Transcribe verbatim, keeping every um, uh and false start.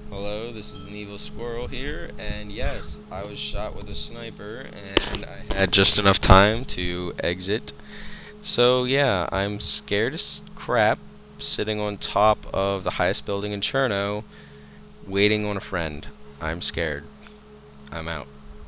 Hello, this is an evil squirrel here, and yes, I was shot with a sniper, and I had just enough time to exit. So yeah, I'm scared as crap, sitting on top of the highest building in Cherno, waiting on a friend. I'm scared. I'm out.